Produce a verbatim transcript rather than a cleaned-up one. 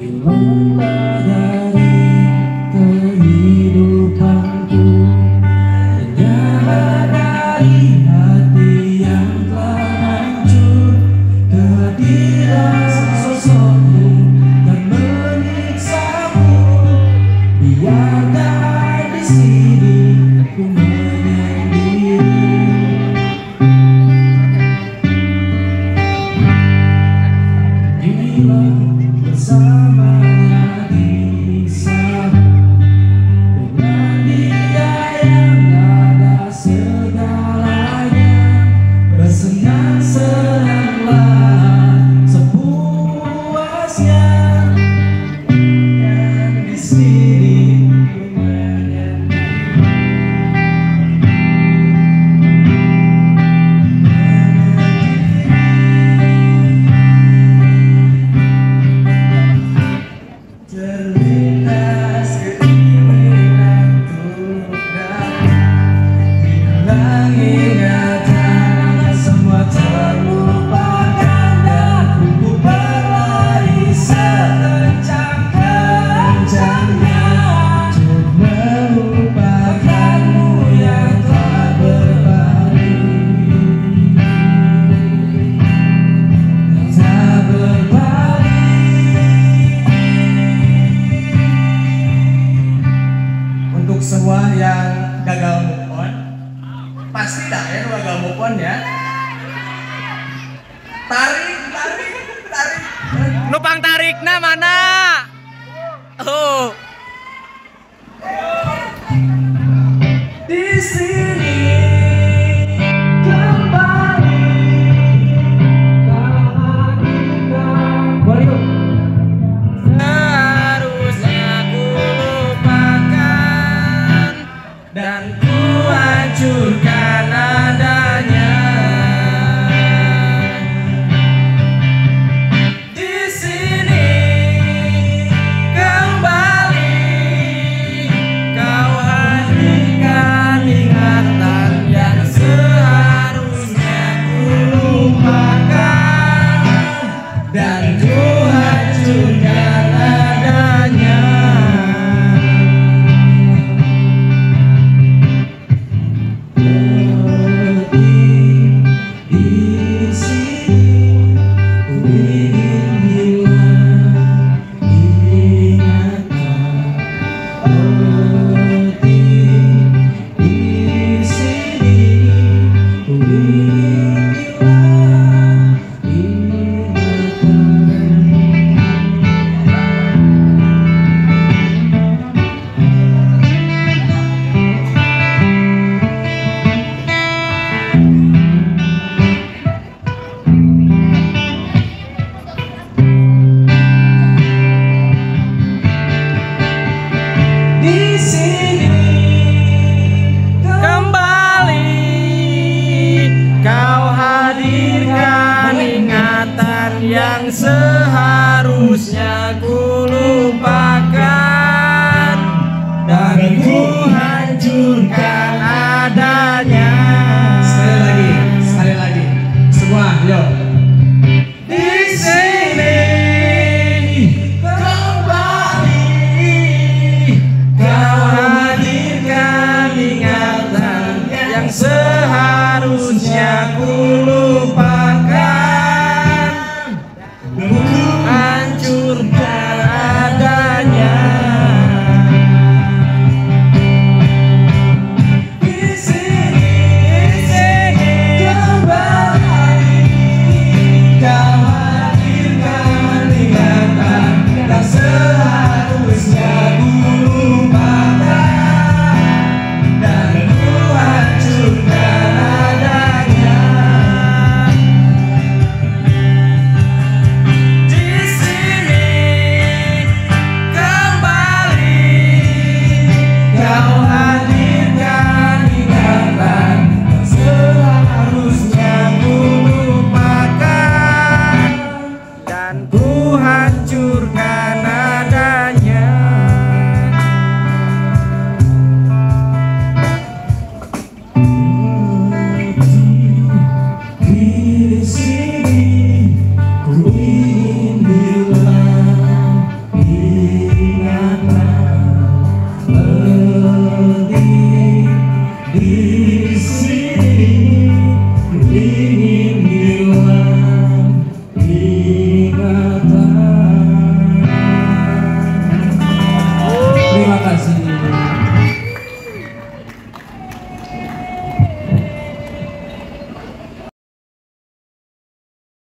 hilanglah dari kehidupanku, hanya dari hati yang telah hancur. Kehadiran sosokmu dan menyiksaku, biarkan di sini ku menyendiri. Bila bersamanya di sana, dengan dia yang ada segalanya, bersenang-senanglah sepuasnya. Dan di sini ku menyendiri. Terlintas keinginan untuk datang, hilang ingatan, semua terlupakan, dan ku berlari sekencang-kencangnya untuk melupakanmu yang telah berbalik, tak berbalik. Untuk semua yang gagal move on, pasti dah ya gagal move on ya. Tarik, tarik, tarik. Nupang tarikna mana? Oh. Di sini kembali, kau hadirkan. Boleh yuk. Seharusnya ku lupakan dan ku hancurkan adanya. Di sini kembali, Kau hadirkan ingatan yang seharusnya ku lupakan dan ku hancurkan adanya. di sini ku ingin hilang ingatan. Di sini ku ingin hilang di sini Kembali kau hadirkan ingatan yang seharusnya ku lupakan dan ku hancurkan adanya. Sekali lagi, sekali lagi, semua, yo. Di sini Kembali, kau hadirkan ingatan yang seharusnya ku lupakan, ku hancurkan adanya. di sini, kembali, kau hadirkan ingatan yang seharusnya ku lupakan dan ku hancurkan adanya. di sini.